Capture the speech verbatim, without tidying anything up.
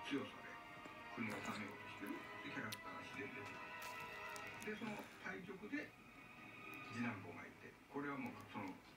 強さで国を治めようとしてるキャラクターが自然に出てくる。でその対局で次男坊がいて、これはもうその